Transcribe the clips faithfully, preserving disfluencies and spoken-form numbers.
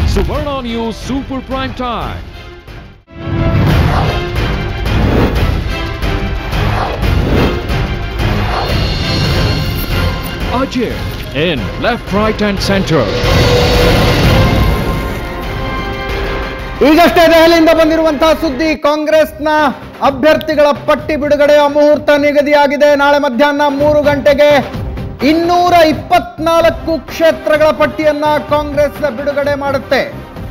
Suvarna News Super Prime Time. Ajay in left, right and center. ಈಗಷ್ಟೇ ದೆಹಲಿಯಿಂದ ಬಂದಿರುವಂತಹ ಸುದ್ದಿ, ಕಾಂಗ್ರೆಸ್ನ ಅಭ್ಯರ್ಥಿಗಳ ಪಟ್ಟಿ ಬಿಡುಗಡೆಯ ಮುಹೂರ್ತ ನಿಗದಿಯಾಗಿದೆ. ನಾಳೆ ಮಧ್ಯಾಹ್ನ ಮೂರು ಗಂಟೆಗೆ ಇನ್ನೂರ ಇಪ್ಪತ್ನಾಲ್ಕು ಕ್ಷೇತ್ರಗಳ ಪಟ್ಟಿಯನ್ನ ಕಾಂಗ್ರೆಸ್ ಬಿಡುಗಡೆ ಮಾಡುತ್ತೆ.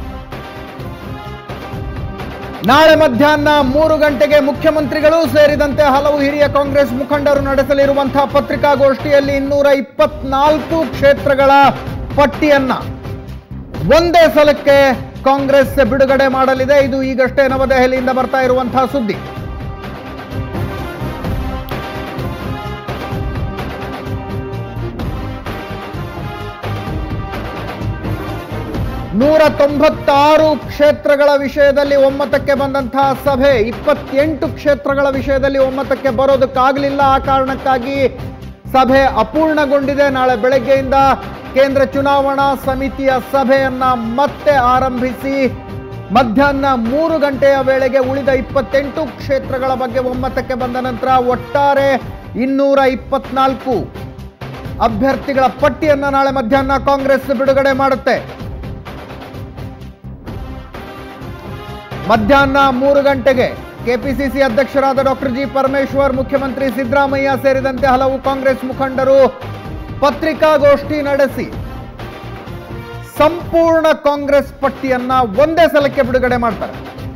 ನಾಳೆ ಮಧ್ಯಾಹ್ನ ಮೂರು ಗಂಟೆಗೆ ಮುಖ್ಯಮಂತ್ರಿಗಳು ಸೇರಿದಂತೆ ಹಲವು ಹಿರಿಯ ಕಾಂಗ್ರೆಸ್ ಮುಖಂಡರು ನಡೆಸಲಿರುವಂತಹ ಪತ್ರಿಕಾಗೋಷ್ಠಿಯಲ್ಲಿ ಇನ್ನೂರ ಇಪ್ಪತ್ನಾಲ್ಕು ಕ್ಷೇತ್ರಗಳ ಪಟ್ಟಿಯನ್ನ ಒಂದೇ ಸಲಕ್ಕೆ ಕಾಂಗ್ರೆಸ್ ಬಿಡುಗಡೆ ಮಾಡಲಿದೆ. ಇದು ಈಗಷ್ಟೇ ನವದೆಹಲಿಯಿಂದ ಬರ್ತಾ ಇರುವಂತಹ ಸುದ್ದಿ. ನೂರ ತೊಂಬತ್ತಾರು ಕ್ಷೇತ್ರಗಳ ವಿಷಯದಲ್ಲಿ ಒಮ್ಮತಕ್ಕೆ ಬಂದಂತಹ ಸಭೆ ಇಪ್ಪತ್ತೆಂಟು ಕ್ಷೇತ್ರಗಳ ವಿಷಯದಲ್ಲಿ ಒಮ್ಮತಕ್ಕೆ ಬರೋದಕ್ಕಾಗಲಿಲ್ಲ. ಆ ಕಾರಣಕ್ಕಾಗಿ ಸಭೆ ಅಪೂರ್ಣಗೊಂಡಿದೆ. ನಾಳೆ ಬೆಳಗ್ಗೆಯಿಂದ ಕೇಂದ್ರ ಚುನಾವಣಾ ಸಮಿತಿಯ ಸಭೆಯನ್ನ ಮತ್ತೆ ಆರಂಭಿಸಿ ಮಧ್ಯಾಹ್ನ ಮೂರು ಗಂಟೆಯ ವೇಳೆಗೆ ಉಳಿದ ಇಪ್ಪತ್ತೆಂಟು ಕ್ಷೇತ್ರಗಳ ಬಗ್ಗೆ ಒಮ್ಮತಕ್ಕೆ ಬಂದ ನಂತರ ಒಟ್ಟಾರೆ ಇನ್ನೂರ ಇಪ್ಪತ್ನಾಲ್ಕು ಅಭ್ಯರ್ಥಿಗಳ ಪಟ್ಟಿಯನ್ನ ನಾಳೆ ಮಧ್ಯಾಹ್ನ ಕಾಂಗ್ರೆಸ್ ಬಿಡುಗಡೆ ಮಾಡುತ್ತೆ. ಮಧ್ಯಾಹ್ನ ಮೂರು ಗಂಟೆಗೆ ಕೆಪಿಸಿಸಿ ಅಧ್ಯಕ್ಷರಾದ ಡಾಕ್ಟರ್ ಜಿ ಪರಮೇಶ್ವರ್, ಮುಖ್ಯಮಂತ್ರಿ ಸಿದ್ದರಾಮಯ್ಯ ಸೇರಿದಂತೆ ಹಲವು ಕಾಂಗ್ರೆಸ್ ಮುಖಂಡರು ಪತ್ರಿಕಾಗೋಷ್ಠಿ ನಡೆಸಿ ಸಂಪೂರ್ಣ ಕಾಂಗ್ರೆಸ್ ಪಟ್ಟಿಯನ್ನ ಒಂದೇ ಸಲಕ್ಕೆ ಬಿಡುಗಡೆ ಮಾಡ್ತಾರೆ.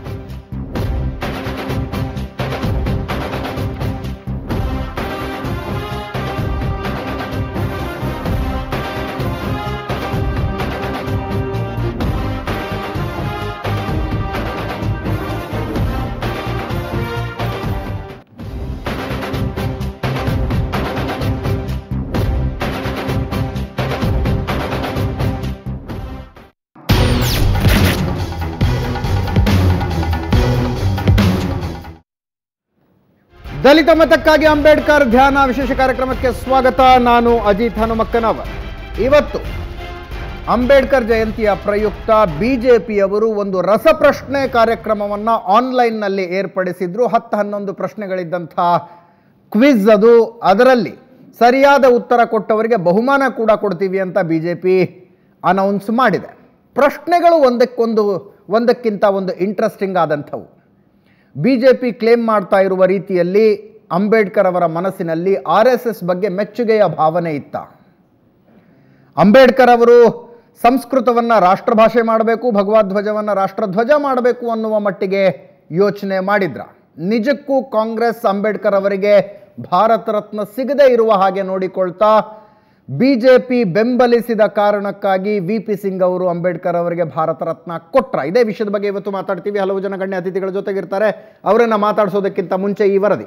ದಲಿತ ಮತಕ್ಕಾಗಿ ಅಂಬೇಡ್ಕರ್ ಧ್ಯಾನ ವಿಶೇಷ ಕಾರ್ಯಕ್ರಮಕ್ಕೆ ಸ್ವಾಗತ. ನಾನು ಅಜಿತ್ ಹನುಮಕ್ಕನವರ್. ಇವತ್ತು ಅಂಬೇಡ್ಕರ್ ಜಯಂತಿಯ ಪ್ರಯುಕ್ತ ಬಿಜೆಪಿಯವರು ಒಂದು ರಸಪ್ರಶ್ನೆ ಕಾರ್ಯಕ್ರಮವನ್ನ ಆನ್ಲೈನ್ನಲ್ಲಿ ಏರ್ಪಡಿಸಿದ್ರು. ಹತ್ತು ಹನ್ನೊಂದು ಪ್ರಶ್ನೆಗಳಿದ್ದಂಥ ಕ್ವಿಜ್ ಅದು. ಅದರಲ್ಲಿ ಸರಿಯಾದ ಉತ್ತರ ಕೊಟ್ಟವರಿಗೆ ಬಹುಮಾನ ಕೂಡ ಕೊಡ್ತೀವಿ ಅಂತ ಬಿಜೆಪಿ ಅನೌನ್ಸ್ ಮಾಡಿದೆ. ಪ್ರಶ್ನೆಗಳು ಒಂದಕ್ಕೊಂದು ಒಂದಕ್ಕಿಂತ ಒಂದು ಇಂಟ್ರೆಸ್ಟಿಂಗ್ ಆದಂಥವು. ಬಿಜೆಪಿ ಕ್ಲೇಮ್ ಮಾಡ್ತಾ ಇರುವ ರೀತಿಯಲ್ಲಿ ಅಂಬೇಡ್ಕರ್ ಅವರ ಮನಸ್ಸಿನಲ್ಲಿ ಆರ್ ಎಸ್ ಎಸ್ ಬಗ್ಗೆ ಮೆಚ್ಚುಗೆಯ ಭಾವನೆ ಇತ್ತ. ಅಂಬೇಡ್ಕರ್ ಅವರು ಸಂಸ್ಕೃತವನ್ನ ರಾಷ್ಟ್ರಭಾಷೆ ಮಾಡಬೇಕು, ಭಗವಧ್ವಜವನ್ನ ರಾಷ್ಟ್ರಧ್ವಜ ಮಾಡಬೇಕು ಅನ್ನುವ ಮಟ್ಟಿಗೆ ಯೋಚನೆ ಮಾಡಿದ್ರ. ನಿಜಕ್ಕೂ ಕಾಂಗ್ರೆಸ್ ಅಂಬೇಡ್ಕರ್ ಅವರಿಗೆ ಭಾರತ ರತ್ನ ಸಿಗದೇ ಇರುವ ಹಾಗೆ ನೋಡಿಕೊಳ್ತಾ ಬಿಜೆಪಿ ಬೆಂಬಲಿಸಿದ ಕಾರಣಕ್ಕಾಗಿ ವಿ ಪಿ ಸಿಂಗ್ ಅವರು ಅಂಬೇಡ್ಕರ್ ಅವರಿಗೆ ಭಾರತ ರತ್ನ ಕೊಟ್ರ. ಇದೇ ವಿಷಯದ ಬಗ್ಗೆ ಇವತ್ತು ಮಾತಾಡ್ತೀವಿ. ಹಲವು ಜನ ಗಣ್ಯ ಅತಿಥಿಗಳ ಜೊತೆಗಿರ್ತಾರೆ. ಅವರನ್ನ ಮಾತಾಡಿಸೋದಕ್ಕಿಂತ ಮುಂಚೆ ಈ ವರದಿ.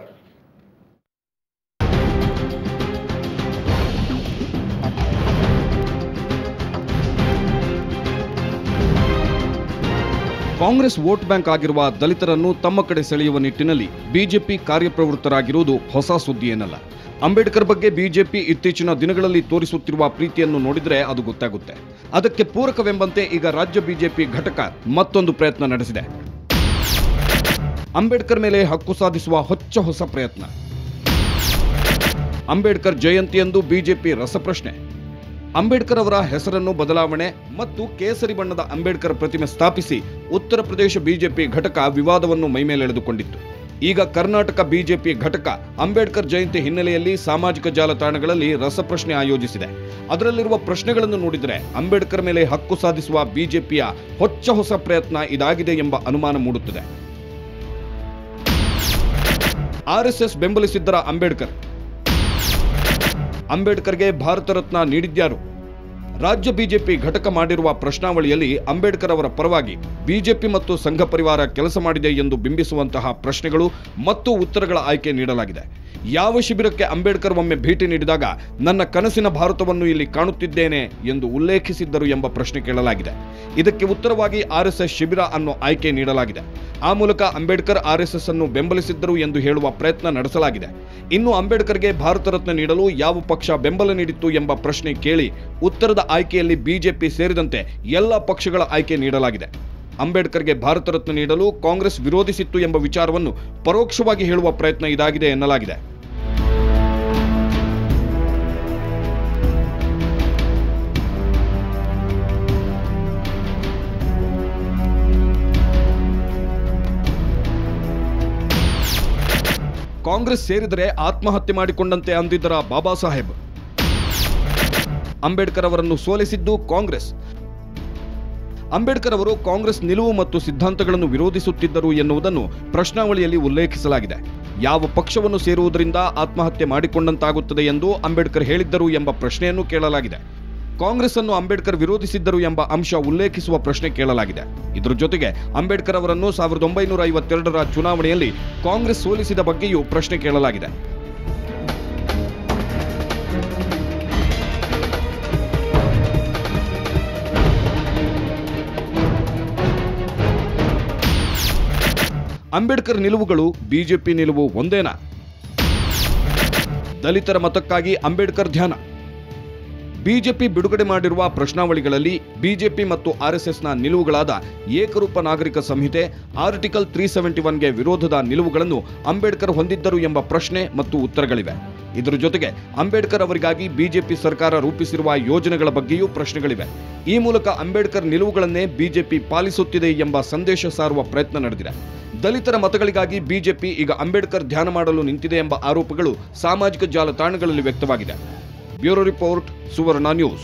ಕಾಂಗ್ರೆಸ್ ವೋಟ್ ಬ್ಯಾಂಕ್ ಆಗಿರುವ ದಲಿತರನ್ನು ತಮ್ಮ ಕಡೆ ಸೆಳೆಯುವ ನಿಟ್ಟಿನಲ್ಲಿ ಬಿಜೆಪಿ ಕಾರ್ಯಪ್ರವೃತ್ತರಾಗಿರುವುದು ಹೊಸ ಸುದ್ದಿಯೇನಲ್ಲ. ಅಂಬೇಡ್ಕರ್ ಬಗ್ಗೆ ಬಿಜೆಪಿ ಇತ್ತೀಚಿನ ದಿನಗಳಲ್ಲಿ ತೋರಿಸುತ್ತಿರುವ ಪ್ರೀತಿಯನ್ನು ನೋಡಿದರೆ ಅದು ಗೊತ್ತಾಗುತ್ತೆ. ಅದಕ್ಕೆ ಪೂರಕವೆಂಬಂತೆ ಈಗ ರಾಜ್ಯ ಬಿಜೆಪಿ ಘಟಕ ಮತ್ತೊಂದು ಪ್ರಯತ್ನ ನಡೆಸಿದೆ. ಅಂಬೇಡ್ಕರ್ ಮೇಲೆ ಹಕ್ಕು ಸಾಧಿಸುವ ಹೊಚ್ಚ ಹೊಸ ಪ್ರಯತ್ನ. ಅಂಬೇಡ್ಕರ್ ಜಯಂತಿಯಂದು ಬಿಜೆಪಿ ರಸಪ್ರಶ್ನೆ. ಅಂಬೇಡ್ಕರ್ ಅವರ ಹೆಸರನ್ನು ಬದಲಾವಣೆ ಮತ್ತು ಕೇಸರಿ ಬಣ್ಣದ ಅಂಬೇಡ್ಕರ್ ಪ್ರತಿಮೆ ಸ್ಥಾಪಿಸಿ ಉತ್ತರ ಪ್ರದೇಶ ಬಿಜೆಪಿ ಘಟಕ ವಿವಾದವನ್ನು ಮೈಮೇಲೆಳೆದುಕೊಂಡಿತ್ತು. ಈಗ ಕರ್ನಾಟಕ ಬಿಜೆಪಿ ಘಟಕ ಅಂಬೇಡ್ಕರ್ ಜಯಂತಿ ಹಿನ್ನೆಲೆಯಲ್ಲಿ ಸಾಮಾಜಿಕ ಜಾಲತಾಣಗಳಲ್ಲಿ ರಸಪ್ರಶ್ನೆ ಆಯೋಜಿಸಿದೆ. ಅದರಲ್ಲಿರುವ ಪ್ರಶ್ನೆಗಳನ್ನು ನೋಡಿದರೆ ಅಂಬೇಡ್ಕರ್ ಮೇಲೆ ಹಕ್ಕು ಸಾಧಿಸುವ ಬಿಜೆಪಿಯ ಹೊಚ್ಚ ಹೊಸ ಪ್ರಯತ್ನ ಇದಾಗಿದೆ ಎಂಬ ಅನುಮಾನ ಮೂಡುತ್ತದೆ. ಆರ್ ಎಸ್ ಎಸ್ ಬೆಂಬಲಿಸಿದ್ದರ ಅಂಬೇಡ್ಕರ್ ಅಂಬೇಡ್ಕರ್ಗೆ ಭಾರತ ರತ್ನ ನೀಡಿದ್ಯಾರು? ರಾಜ್ಯ ಬಿಜೆಪಿ ಘಟಕ ಮಾಡಿರುವ ಪ್ರಶ್ನಾವಳಿಯಲ್ಲಿ ಅಂಬೇಡ್ಕರ್ ಅವರ ಪರವಾಗಿ ಬಿಜೆಪಿ ಮತ್ತು ಸಂಘ ಪರಿವಾರ ಕೆಲಸ ಮಾಡಿದೆ ಎಂದು ಬಿಂಬಿಸುವಂತಹ ಪ್ರಶ್ನೆಗಳು ಮತ್ತು ಉತ್ತರಗಳ ಆಯ್ಕೆ ನೀಡಲಾಗಿದೆ. ಯಾವ ಶಿಬಿರಕ್ಕೆ ಅಂಬೇಡ್ಕರ್ ಒಮ್ಮೆ ಭೇಟಿ ನೀಡಿದಾಗ ನನ್ನ ಕನಸಿನ ಭಾರತವನ್ನು ಇಲ್ಲಿ ಕಾಣುತ್ತಿದ್ದೇನೆ ಎಂದು ಉಲ್ಲೇಖಿಸಿದ್ದರು ಎಂಬ ಪ್ರಶ್ನೆ ಕೇಳಲಾಗಿದೆ. ಇದಕ್ಕೆ ಉತ್ತರವಾಗಿ ಆರ್ ಎಸ್ ಎಸ್ ಶಿಬಿರ ಅನ್ನೋ ಆಯ್ಕೆ ನೀಡಲಾಗಿದೆ. ಆ ಮೂಲಕ ಅಂಬೇಡ್ಕರ್ ಆರ್ ಎಸ್ ಎಸ್ ಅನ್ನು ಬೆಂಬಲಿಸಿದ್ದರು ಎಂದು ಹೇಳುವ ಪ್ರಯತ್ನ ನಡೆಸಲಾಗಿದೆ. ಇನ್ನು ಅಂಬೇಡ್ಕರ್ಗೆ ಭಾರತ ರತ್ನ ನೀಡಲು ಯಾವ ಪಕ್ಷ ಬೆಂಬಲ ನೀಡಿತ್ತು ಎಂಬ ಪ್ರಶ್ನೆ ಕೇಳಿ ಉತ್ತರದ ಆಯ್ಕೆಯಲ್ಲಿ ಬಿಜೆಪಿ ಸೇರಿದಂತೆ ಎಲ್ಲ ಪಕ್ಷಗಳ ಆಯ್ಕೆ ನೀಡಲಾಗಿದೆ. ಅಂಬೇಡ್ಕರ್ಗೆ ಭಾರತ ರತ್ನ ನೀಡಲು ಕಾಂಗ್ರೆಸ್ ವಿರೋಧಿಸಿತ್ತು ಎಂಬ ವಿಚಾರವನ್ನು ಪರೋಕ್ಷವಾಗಿ ಹೇಳುವ ಪ್ರಯತ್ನ ಇದಾಗಿದೆ ಎನ್ನಲಾಗಿದೆ. ಕಾಂಗ್ರೆಸ್ ಸೇರಿದರೆ ಆತ್ಮಹತ್ಯೆ ಮಾಡಿಕೊಂಡಂತೆ ಅಂದಿದ್ದರ ಬಾಬಾ ಸಾಹೇಬ್. ಅಂಬೇಡ್ಕರ್ ಅವರನ್ನು ಸೋಲಿಸಿದ್ದು ಕಾಂಗ್ರೆಸ್. ಅಂಬೇಡ್ಕರ್ ಅವರು ಕಾಂಗ್ರೆಸ್ ನಿಲುವು ಮತ್ತು ಸಿದ್ಧಾಂತಗಳನ್ನು ವಿರೋಧಿಸುತ್ತಿದ್ದರು ಎನ್ನುವುದನ್ನು ಪ್ರಶ್ನಾವಳಿಯಲ್ಲಿ ಉಲ್ಲೇಖಿಸಲಾಗಿದೆ. ಯಾವ ಪಕ್ಷವನ್ನು ಸೇರುವುದರಿಂದ ಆತ್ಮಹತ್ಯೆ ಮಾಡಿಕೊಂಡಂತಾಗುತ್ತದೆ ಎಂದು ಅಂಬೇಡ್ಕರ್ ಹೇಳಿದ್ದರು ಎಂಬ ಪ್ರಶ್ನೆಯನ್ನು ಕೇಳಲಾಗಿದೆ. ಕಾಂಗ್ರೆಸ್ ಅನ್ನು ಅಂಬೇಡ್ಕರ್ ವಿರೋಧಿಸಿದ್ದರು ಎಂಬ ಅಂಶ ಉಲ್ಲೇಖಿಸುವ ಪ್ರಶ್ನೆ ಕೇಳಲಾಗಿದೆ. ಇದರ ಜೊತೆಗೆ ಅಂಬೇಡ್ಕರ್ ಅವರನ್ನು ಸಾವಿರದ ಒಂಬೈನೂರ ಐವತ್ತೆರಡರ ಚುನಾವಣೆಯಲ್ಲಿ ಕಾಂಗ್ರೆಸ್ ಸೋಲಿಸಿದ ಬಗ್ಗೆಯೂ ಪ್ರಶ್ನೆ ಕೇಳಲಾಗಿದೆ. ಅಂಬೇಡ್ಕರ್ ನಿಲುವುಗಳು ಬಿಜೆಪಿ ನಿಲುವು ಒಂದೇನಾ? ದಲಿತರ ಮತಕ್ಕಾಗಿ ಅಂಬೇಡ್ಕರ್ ಧ್ಯಾನ. ಬಿಜೆಪಿ ಬಿಡುಗಡೆ ಮಾಡಿರುವ ಪ್ರಶ್ನಾವಳಿಗಳಲ್ಲಿ ಬಿಜೆಪಿ ಮತ್ತು ಆರ್ಎಸ್ಎಸ್ನ ನಿಲುವುಗಳಾದ ಏಕರೂಪ ನಾಗರಿಕ ಸಂಹಿತೆ, ಆರ್ಟಿಕಲ್ ತ್ರೀ ಸೆವೆಂಟಿ ಒನ್ಗೆ ವಿರೋಧದ ನಿಲುವುಗಳನ್ನು ಅಂಬೇಡ್ಕರ್ ಹೊಂದಿದ್ದರು ಎಂಬ ಪ್ರಶ್ನೆ ಮತ್ತು ಉತ್ತರಗಳಿವೆ. ಇದರ ಜೊತೆಗೆ ಅಂಬೇಡ್ಕರ್ ಅವರಿಗಾಗಿ ಬಿಜೆಪಿ ಸರ್ಕಾರ ರೂಪಿಸಿರುವ ಯೋಜನೆಗಳ ಬಗ್ಗೆಯೂ ಪ್ರಶ್ನೆಗಳಿವೆ. ಈ ಮೂಲಕ ಅಂಬೇಡ್ಕರ್ ನಿಲುವುಗಳನ್ನೇ ಬಿಜೆಪಿ ಪಾಲಿಸುತ್ತಿದೆ ಎಂಬ ಸಂದೇಶ ಸಾರುವ ಪ್ರಯತ್ನ ನಡೆದಿದೆ. ದಲಿತರ ಮತಗಳಿಗಾಗಿ ಬಿಜೆಪಿ ಈಗ ಅಂಬೇಡ್ಕರ್ ಧ್ಯಾನ ಮಾಡಲು ನಿಂತಿದೆ ಎಂಬ ಆರೋಪಗಳು ಸಾಮಾಜಿಕ ಜಾಲತಾಣಗಳಲ್ಲಿ ವ್ಯಕ್ತವಾಗಿದೆ. Bureau report, Suvarna news.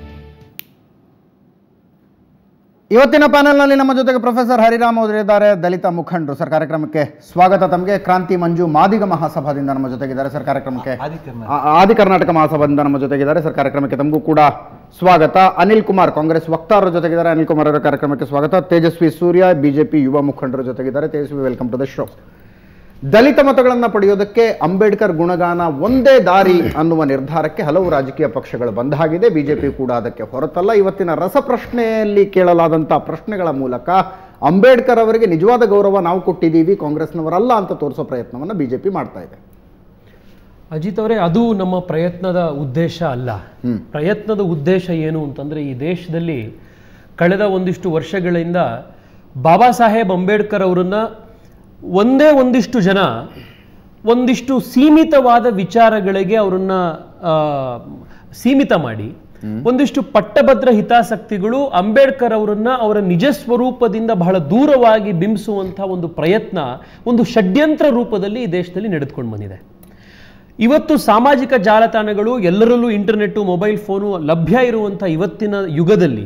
ಇವತ್ತಿನ ಪ್ಯಾನೆಲ್ನಲ್ಲಿ ನಮ್ಮ ಜೊತೆಗೆ ಪ್ರೊಫೆಸರ್ ಹರಿರಾಮ್ ಅವರಿದ್ದಾರೆ, ದಲಿತ ಮುಖಂಡರು. ಸರ್, ಕಾರ್ಯಕ್ರಮಕ್ಕೆ ಸ್ವಾಗತ. ತಮಗೆ ಕ್ರಾಂತಿ ಮಂಜು ಮಾದಿಗ ಮಹಾಸಭಾದಿಂದ ನಮ್ಮ ಜೊತೆಗಿದ್ದಾರೆ ಸರ್. ಕಾರ್ಯಕ್ರಮಕ್ಕೆ ಆದಿ ಕರ್ನಾಟಕ ಮಹಾಸಭಾದಿಂದ ನಮ್ಮ ಜೊತೆಗಿದ್ದಾರೆ ಸರ್. ಕಾರ್ಯಕ್ರಮಕ್ಕೆ ತಮಗೂ ಕೂಡ ಸ್ವಾಗತ. ಅನಿಲ್ ಕುಮಾರ್, ಕಾಂಗ್ರೆಸ್ ವಕ್ತಾರರ ಜೊತೆಗಿದ್ದಾರೆ. ಅನಿಲ್ ಕುಮಾರ್ ಅವರ ಕಾರ್ಯಕ್ರಮಕ್ಕೆ ಸ್ವಾಗತ. ತೇಜಸ್ವಿ ಸೂರ್ಯ, ಬಿಜೆಪಿ ಯುವ ಮುಖಂಡರ ಜೊತೆಗಿದ್ದಾರೆ. Tejasvi, welcome to the show. ದಲಿತ ಮತಗಳನ್ನು ಪಡೆಯೋದಕ್ಕೆ ಅಂಬೇಡ್ಕರ್ ಗುಣಗಾನ ಒಂದೇ ದಾರಿ ಅನ್ನುವ ನಿರ್ಧಾರಕ್ಕೆ ಹಲವು ರಾಜಕೀಯ ಪಕ್ಷಗಳು ಬಂದಾಗಿದೆ. ಬಿಜೆಪಿ ಕೂಡ ಅದಕ್ಕೆ ಹೊರತಲ್ಲ. ಇವತ್ತಿನ ರಸಪ್ರಶ್ನೆಯಲ್ಲಿ ಕೇಳಲಾದಂತಹ ಪ್ರಶ್ನೆಗಳ ಮೂಲಕ ಅಂಬೇಡ್ಕರ್ ಅವರಿಗೆ ನಿಜವಾದ ಗೌರವ ನಾವು ಕೊಟ್ಟಿದ್ದೀವಿ, ಕಾಂಗ್ರೆಸ್ನವರಲ್ಲ ಅಂತ ತೋರಿಸೋ ಪ್ರಯತ್ನವನ್ನು ಬಿಜೆಪಿ ಮಾಡ್ತಾ ಇದೆ. ಅಜಿತ್ ಅವರೇ, ಅದು ನಮ್ಮ ಪ್ರಯತ್ನದ ಉದ್ದೇಶ ಅಲ್ಲ. ಪ್ರಯತ್ನದ ಉದ್ದೇಶ ಏನು ಅಂತಂದ್ರೆ, ಈ ದೇಶದಲ್ಲಿ ಕಳೆದ ಒಂದಿಷ್ಟು ವರ್ಷಗಳಿಂದ ಬಾಬಾ ಸಾಹೇಬ್ ಅಂಬೇಡ್ಕರ್ ಅವರನ್ನ ಒಂದೇ ಒಂದಿಷ್ಟು ಜನ ಒಂದಿಷ್ಟು ಸೀಮಿತವಾದ ವಿಚಾರಗಳಿಗೆ ಅವರನ್ನ ಸೀಮಿತ ಮಾಡಿ, ಒಂದಿಷ್ಟು ಪಟ್ಟಭದ್ರ ಹಿತಾಸಕ್ತಿಗಳು ಅಂಬೇಡ್ಕರ್ ಅವರನ್ನ ಅವರ ನಿಜ ಸ್ವರೂಪದಿಂದ ಬಹಳ ದೂರವಾಗಿ ಬಿಂಬಿಸುವಂತಹ ಒಂದು ಪ್ರಯತ್ನ ಒಂದು ಷಡ್ಯಂತ್ರ ರೂಪದಲ್ಲಿ ಈ ದೇಶದಲ್ಲಿ ನಡೆದುಕೊಂಡು ಬಂದಿದೆ. ಇವತ್ತು ಸಾಮಾಜಿಕ ಜಾಲತಾಣಗಳು, ಎಲ್ಲರಲ್ಲೂ ಇಂಟರ್ನೆಟ್ಟು, ಮೊಬೈಲ್ ಫೋನು ಲಭ್ಯ ಇರುವಂಥ ಇವತ್ತಿನ ಯುಗದಲ್ಲಿ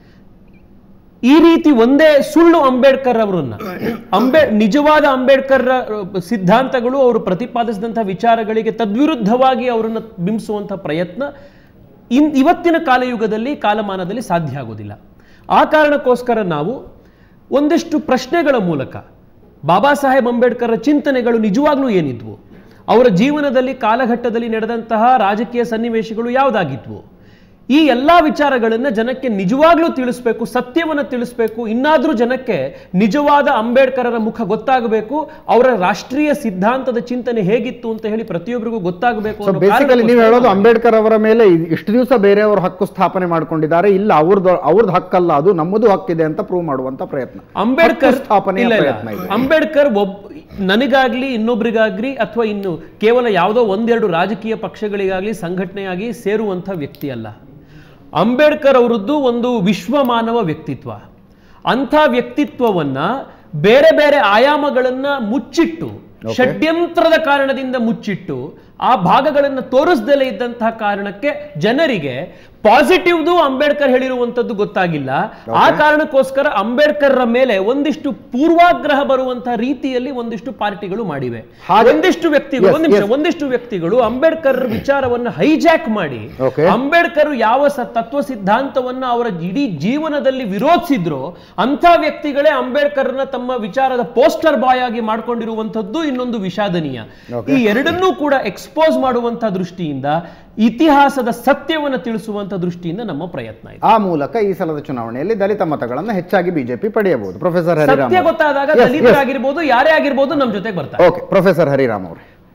ಈ ರೀತಿ ಒಂದೇ ಸುಳ್ಳು ಅಂಬೇಡ್ಕರ್ ಅವರನ್ನ ಅಂಬೇ ನಿಜವಾದ ಅಂಬೇಡ್ಕರ್ ಸಿದ್ಧಾಂತಗಳು, ಅವರು ಪ್ರತಿಪಾದಿಸಿದಂತಹ ವಿಚಾರಗಳಿಗೆ ತದ್ವಿರುದ್ಧವಾಗಿ ಅವರನ್ನು ಬಿಂಬಿಸುವಂತಹ ಪ್ರಯತ್ನ ಇನ್ ಇವತ್ತಿನ ಕಾಲಯುಗದಲ್ಲಿ ಕಾಲಮಾನದಲ್ಲಿ ಸಾಧ್ಯ ಆಗೋದಿಲ್ಲ. ಆ ಕಾರಣಕ್ಕೋಸ್ಕರ ನಾವು ಒಂದಿಷ್ಟು ಪ್ರಶ್ನೆಗಳ ಮೂಲಕ ಬಾಬಾ ಸಾಹೇಬ್ ಅಂಬೇಡ್ಕರ್ ಚಿಂತನೆಗಳು ನಿಜವಾಗ್ಲೂ ಏನಿದ್ವು, ಅವರ ಜೀವನದಲ್ಲಿ ಕಾಲಘಟ್ಟದಲ್ಲಿ ನಡೆದಂತಹ ರಾಜಕೀಯ ಸನ್ನಿವೇಶಗಳು ಯಾವುದಾಗಿದ್ವು, ಈ ಎಲ್ಲ ವಿಚಾರಗಳನ್ನು ಜನಕ್ಕೆ ನಿಜವಾಗ್ಲೂ ತಿಳಿಸ್ಬೇಕು, ಸತ್ಯವನ್ನು ತಿಳಿಸ್ಬೇಕು. ಇನ್ನಾದ್ರೂ ಜನಕ್ಕೆ ನಿಜವಾದ ಅಂಬೇಡ್ಕರರ ಮುಖ ಗೊತ್ತಾಗಬೇಕು, ಅವರ ರಾಷ್ಟ್ರೀಯ ಸಿದ್ಧಾಂತದ ಚಿಂತನೆ ಹೇಗಿತ್ತು ಅಂತ ಹೇಳಿ ಪ್ರತಿಯೊಬ್ಬರಿಗೂ ಗೊತ್ತಾಗಬೇಕು. ಬೇಸಿಕಲಿ ನೀವು ಹೇಳೋದು ಅಂಬೇಡ್ಕರ್ ಅವರ ಮೇಲೆ ಇಷ್ಟು ದಿವಸ ಬೇರೆಯವರು ಹಕ್ಕು ಸ್ಥಾಪನೆ ಮಾಡ್ಕೊಂಡಿದ್ದಾರೆ, ಇಲ್ಲ ಅವ್ರದ್ದು ಅವ್ರದ್ದು ಹಕ್ಕಲ್ಲ, ಅದು ನಮ್ಮದು ಹಕ್ಕಿದೆ ಅಂತ ಪ್ರೂವ್ ಮಾಡುವಂತ ಪ್ರಯತ್ನ ಅಂಬೇಡ್ಕರ್ ಸ್ಥಾಪನೆ. ಅಂಬೇಡ್ಕರ್ ಒಬ್ಬ ನನಗಾಗ್ಲಿ ಇನ್ನೊಬ್ರಿಗಾಗ್ಲಿ ಅಥವಾ ಇನ್ನು ಕೇವಲ ಯಾವುದೋ ಒಂದೆರಡು ರಾಜಕೀಯ ಪಕ್ಷಗಳಿಗಾಗ್ಲಿ ಸಂಘಟನೆಯಾಗಿ ಸೇರುವಂಥ ವ್ಯಕ್ತಿ ಅಲ್ಲ. ಅಂಬೇಡ್ಕರ್ ಅವರದ್ದು ಒಂದು ವಿಶ್ವಮಾನವ ವ್ಯಕ್ತಿತ್ವ. ಅಂಥ ವ್ಯಕ್ತಿತ್ವವನ್ನ ಬೇರೆ ಬೇರೆ ಆಯಾಮಗಳನ್ನ ಮುಚ್ಚಿಟ್ಟು, ಷಡ್ಯಂತ್ರದ ಕಾರಣದಿಂದ ಮುಚ್ಚಿಟ್ಟು, ಆ ಭಾಗಗಳನ್ನು ತೋರಿಸದಲೇ ಇದ್ದಂತಹ ಕಾರಣಕ್ಕೆ ಜನರಿಗೆ ಪಾಸಿಟಿವ್ದು ಅಂಬೇಡ್ಕರ್ ಹೇಳಿರುವಂತದ್ದು ಗೊತ್ತಾಗಿಲ್ಲ. ಆ ಕಾರಣಕ್ಕೋಸ್ಕರ ಅಂಬೇಡ್ಕರ್ ಮೇಲೆ ಒಂದಿಷ್ಟು ಪೂರ್ವಾಗ್ರಹ ಬರುವಂತಹ ರೀತಿಯಲ್ಲಿ ಒಂದಿಷ್ಟು ಪಾರ್ಟಿಗಳು ಮಾಡಿವೆ. ಒಂದಿಷ್ಟು ವ್ಯಕ್ತಿಗಳು ಒಂದು ನಿಮಿಷ ಒಂದಿಷ್ಟು ವ್ಯಕ್ತಿಗಳು ಅಂಬೇಡ್ಕರ್ ವಿಚಾರವನ್ನು ಹೈಜಾಕ್ ಮಾಡಿ, ಅಂಬೇಡ್ಕರ್ ಯಾವ ತತ್ವ ಸಿದ್ಧಾಂತವನ್ನ ಅವರ ಇಡೀ ಜೀವನದಲ್ಲಿ ವಿರೋಧಿಸಿದ್ರು ಅಂತ ವ್ಯಕ್ತಿಗಳೇ ಅಂಬೇಡ್ಕರ್ನ ತಮ್ಮ ವಿಚಾರದ ಪೋಸ್ಟರ್ ಬಾಯ್ ಆಗಿ ಮಾಡ್ಕೊಂಡಿರುವಂತದ್ದು ಇನ್ನೊಂದು ವಿಷಾದನೀಯ. ಈ ಎರಡನ್ನೂ ಕೂಡ ಎಕ್ಸ್ಪೋಸ್ ಮಾಡುವಂತಹ ದೃಷ್ಟಿಯಿಂದ, ಇತಿಹಾಸದ ಸತ್ಯವನ್ನು ತಿಳಿಸುವಂತ ದೃಷ್ಟಿಯಿಂದ ನಮ್ಮ ಪ್ರಯತ್ನ ಇದೆ. ಆ ಮೂಲಕ ಈ ಸಲದ ಚುನಾವಣೆಯಲ್ಲಿ ದಲಿತ ಮತಗಳನ್ನು ಹೆಚ್ಚಾಗಿ ಬಿಜೆಪಿ ಪಡೆಯಬಹುದು. ಪ್ರೊಫೆಸರ್ ಹರಿರಾಮ್, ಸತ್ಯ ಗೊತ್ತಾದಾಗ ದಲಿತರಾಗಿರ್ಬೋದು, ಯಾರೇ ಆಗಿರ್ಬೋದು ನಮ್ಮ ಜೊತೆಗೆ ಬರ್ತಾರೆ. ಓಕೆ, ಪ್ರೊಫೆಸರ್ ಹರಿರಾಮ್ ಅವರೇ,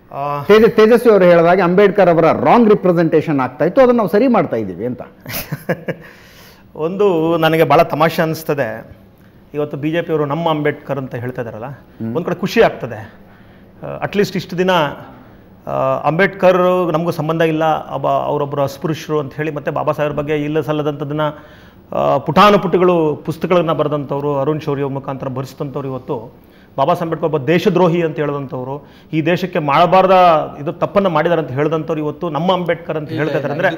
ತೇಜ ತೇಜಸ್ವಿ ಅವರು ಹೇಳಿದಾಗ ಅಂಬೇಡ್ಕರ್ ಅವರ ರಾಂಗ್ ರಿಪ್ರೆಸೆಂಟೇಷನ್ ಆಗ್ತಾ ಇತ್ತು, ಅದನ್ನು ನಾವು ಸರಿ ಮಾಡ್ತಾ ಇದ್ದೀವಿ ಅಂತ. ಒಂದು ನನಗೆ ಭಾಳ ತಮಾಷೆ ಅನಿಸ್ತದೆ, ಇವತ್ತು ಬಿ ಜೆ ಪಿಯವರು ನಮ್ಮ ಅಂಬೇಡ್ಕರ್ ಅಂತ ಹೇಳ್ತಾ ಇದ್ದಾರಲ್ಲ, ಒಂದು ಕಡೆ ಖುಷಿ ಆಗ್ತದೆ. ಅಟ್ಲೀಸ್ಟ್ ಇಷ್ಟು ದಿನ ಅಂಬೇಡ್ಕರ್ ನಮಗೂ ಸಂಬಂಧ ಇಲ್ಲ, ಅಬ್ಬ ಅವರೊಬ್ಬರು ಅಸ್ಪೃಶ್ಯರು ಅಂತ ಹೇಳಿ, ಮತ್ತು ಬಾಬಾ ಸಾಹೇಬ್ರ ಬಗ್ಗೆ ಇಲ್ಲ ಸಲ್ಲದಂಥದ್ದನ್ನು ಪುಟಾನುಪುಟಿಗಳು ಪುಸ್ತಕಗಳನ್ನು ಬರೆದಂಥವ್ರು, ಅರುಣ್ ಶೌರ್ಯ ಮುಖಾಂತರ ಬರೆಸಿದಂಥವ್ರು ಇವತ್ತು ಬಾಬಾ ಸಾಹೇಬ್ ಅಂಬೇಡ್ಕರ್ ಒಬ್ಬ ದೇಶದ್ರೋಹಿ ಅಂತ ಹೇಳಿದಂಥವ್ರು, ಈ ದೇಶಕ್ಕೆ ಮಾಡಬಾರ್ದ ಇದು ತಪ್ಪನ್ನು ಮಾಡಿದಾರೆ ಅಂತ ಹೇಳಿದಂಥವ್ರು ಇವತ್ತು ನಮ್ಮ ಅಂಬೇಡ್ಕರ್ ಅಂತ ಹೇಳ್ತಾ ಇದ್ದಾರೆ. ಅಂದ್ರೆ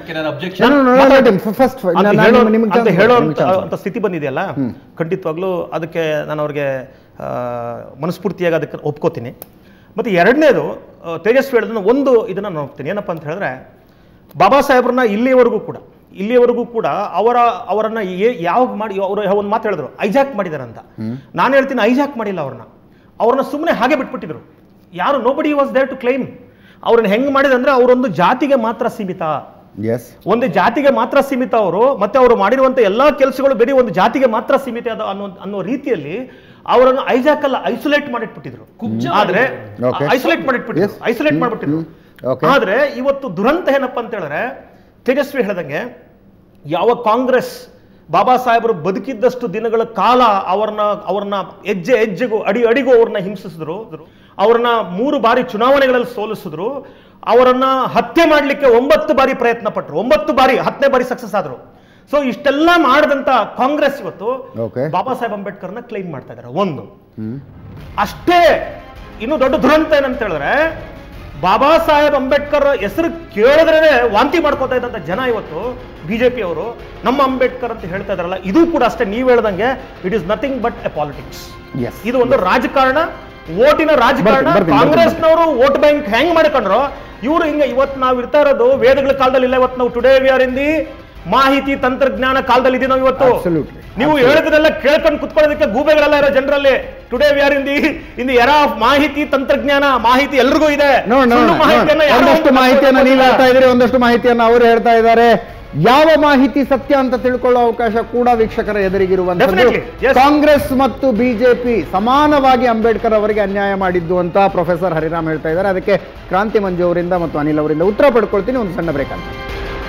ಹೇಳೋ ಅಂತ ಸ್ಥಿತಿ ಬಂದಿದೆಯಲ್ಲ, ಖಂಡಿತವಾಗ್ಲೂ ಅದಕ್ಕೆ ನಾನು ಅವ್ರಿಗೆ ಮನಸ್ಫೂರ್ತಿಯಾಗಿ ಅದಕ್ಕೆ ಒಪ್ಕೋತೀನಿ. ಮತ್ತು ಎರಡನೇದು ತೇಜಸ್ವಿ ಹೇಳಿದ್ರೆ ಒಂದು ಇದನ್ನು ನಾನು ಹೋಗ್ತೀನಿ, ಏನಪ್ಪ ಅಂತ ಹೇಳಿದ್ರೆ, ಬಾಬಾ ಸಾಹೇಬ್ರನ್ನ ಇಲ್ಲಿಯವರೆಗೂ ಕೂಡ ಇಲ್ಲಿಯವರೆಗೂ ಕೂಡ ಅವರ ಅವರನ್ನ ಯಾವಾಗ ಮಾಡಿ ಅವರು ಒಂದು ಮಾತು ಹೇಳಿದ್ರು, ಐಜಾಕ್ ಮಾಡಿದಾರೆ ಅಂತ. ನಾನು ಹೇಳ್ತೀನಿ ಐಜಾಕ್ ಮಾಡಿಲ್ಲ, ಅವ್ರನ್ನ ಅವ್ರನ್ನ ಸುಮ್ಮನೆ ಹಾಗೆ ಬಿಟ್ಬಿಟ್ಟಿದ್ರು. ಯಾರು nobody was there to claim. ಅವ್ರನ್ನ ಹೆಂಗೆ ಮಾಡಿದಂದ್ರೆ ಅವರೊಂದು ಜಾತಿಗೆ ಮಾತ್ರ ಸೀಮಿತ, ಒಂದು ಜಾತಿಗೆ ಮಾತ್ರ ಸೀಮಿತ ಅವರು, ಮತ್ತೆ ಅವರು ಮಾಡಿರುವಂತ ಎಲ್ಲಾ ಕೆಲಸಗಳು ಬೇರೆ ಒಂದು ಜಾತಿಗೆ ಮಾತ್ರ ಸೀಮಿತ ಅದ ಅನ್ನೋ ಅನ್ನೋ ರೀತಿಯಲ್ಲಿ ಅವರನ್ನು ಐಜಾಕ್ ಅಲ್ಲ ಐಸೋಲೇಟ್ ಮಾಡಿಟ್ಬಿಟ್ಟಿದ್ರು. ಆದ್ರೆ ಐಸೋಲೇಟ್ ಮಾಡಿಟ್ಬಿಟ್ಟಿದ್ರು ಐಸೋಲೇಟ್ ಮಾಡ್ಬಿಟ್ಟಿದ್ರು ಆದ್ರೆ ಇವತ್ತು ದುರಂತ ಏನಪ್ಪ ಅಂತ ಹೇಳಿದ್ರೆ, ತೇಜಸ್ವಿ ಹೇಳ್ದಂಗೆ ಯಾವ ಕಾಂಗ್ರೆಸ್ ಬಾಬಾ ಸಾಹೇಬರು ಬದುಕಿದ್ದಷ್ಟು ದಿನಗಳ ಕಾಲ ಅವ್ರನ್ನ ಅವ್ರನ್ನ ಹೆಜ್ಜೆ ಹೆಜ್ಜೆಗೂ ಅಡಿ ಅಡಿಗೂ ಅವ್ರನ್ನ ಹಿಂಸಿಸಿದ್ರು, ಅವ್ರನ್ನ ಮೂರು ಬಾರಿ ಚುನಾವಣೆಗಳಲ್ಲಿ ಸೋಲಿಸಿದ್ರು, ಅವರನ್ನ ಹತ್ಯೆ ಮಾಡಲಿಕ್ಕೆ ಒಂಬತ್ತು ಬಾರಿ ಪ್ರಯತ್ನ ಪಟ್ಟರು, ಒಂಬತ್ತು ಬಾರಿ ಹತ್ತನೇ ಬಾರಿ ಸಕ್ಸಸ್ ಆದ್ರು. ಸೊ ಇಷ್ಟೆಲ್ಲ ಮಾಡಿದಂತ ಕಾಂಗ್ರೆಸ್ ಇವತ್ತು ಬಾಬಾ ಸಾಹೇಬ್ ಅಂಬೇಡ್ಕರ್ನ ಕ್ಲೈಮ್ ಮಾಡ್ತಾ ಇದ್ದಾರೆ. ಒಂದು ಅಷ್ಟೇ, ಇನ್ನು ದೊಡ್ಡ ದುರಂತ ಏನಂತ ಹೇಳಿದ್ರೆ, ಬಾಬಾ ಸಾಹೇಬ್ ಅಂಬೇಡ್ಕರ್ ಹೆಸರು ಕೇಳಿದ್ರೆ ವಾಂತಿ ಮಾಡ್ಕೋತಾ ಇದ್ದಂತ ಜನ ಇವತ್ತು ಬಿಜೆಪಿ ಅವರು ನಮ್ಮ ಅಂಬೇಡ್ಕರ್ ಅಂತ ಹೇಳ್ತಾ ಇದಾರಲ್ಲ, ಇದು ಕೂಡ ಅಷ್ಟೇ. ನೀವು ಹೇಳ್ದಂಗೆ it is nothing but a politics. ಇದು ಒಂದು ರಾಜಕಾರಣ, ಓಟಿನ ರಾಜಕಾರಣ. ಕಾಂಗ್ರೆಸ್ನವರು ವೋಟ್ ಬ್ಯಾಂಕ್ ಹೆಂಗ್ ಮಾಡ್ಕೊಂಡ್ರು ಇವರು ಹಿಂಗೆ. ಇವತ್ತು ನಾವು ಇರ್ತಾ ಇರೋದು ವೇದಗಳ ಕಾಲದಲ್ಲಿ ಇಲ್ಲ, ಇವತ್ತು ನಾವು today we are in the ಮಾಹಿತಿ ತಂತ್ರಜ್ಞಾನ ಕಾಲದಲ್ಲಿ ಇದೀವಿ ನಾವು ಇವತ್ತು. ನೀವು ಹೇಳಿದ್ರೆಲ್ಲ ಕೇಳ್ಕೊಂಡು ಕುತ್ಕೊಳ್ಳೋದಕ್ಕೆ ಗೂಬೆಗಳೆಲ್ಲ ಇರೋ ಜನರಲ್ಲಿ today we are in the in the era of ಮಾಹಿತಿ ತಂತ್ರಜ್ಞಾನ. ಮಾಹಿತಿ ಎಲ್ರಿಗೂ ಇದೆ. ಒಂದಷ್ಟು ಮಾಹಿತಿಯನ್ನ ನೀವು ಹೇಳ್ತಾ ಇದ್ದೀರಿ, ಒಂದಷ್ಟು ಮಾಹಿತಿಯನ್ನ ಅವರು ಹೇಳ್ತಾ ಇದ್ದಾರೆ. ಯಾವ ಮಾಹಿತಿ ಸತ್ಯ ಅಂತ ತಿಳ್ಕೊಳ್ಳೋ ಅವಕಾಶ ಕೂಡ ವೀಕ್ಷಕರ ಎದುರಿಗಿರುವಂತದ್ದು. ಕಾಂಗ್ರೆಸ್ ಮತ್ತು ಬಿಜೆಪಿ ಸಮಾನವಾಗಿ ಅಂಬೇಡ್ಕರ್ ಅವರಿಗೆ ಅನ್ಯಾಯ ಮಾಡಿದ್ದು ಅಂತ ಪ್ರೊಫೆಸರ್ ಹರಿರಾಮ್ ಹೇಳ್ತಾ ಇದ್ದಾರೆ. ಅದಕ್ಕೆ ಕ್ರಾಂತಿ ಮಂಜು ಅವರಿಂದ ಮತ್ತು ಅನಿಲ್ ಅವರಿಂದ ಉತ್ತರ ಪಡ್ಕೊಳ್ತೀನಿ. ಒಂದು ಸಣ್ಣ ಬ್ರೇಕ್ ಅಂತ.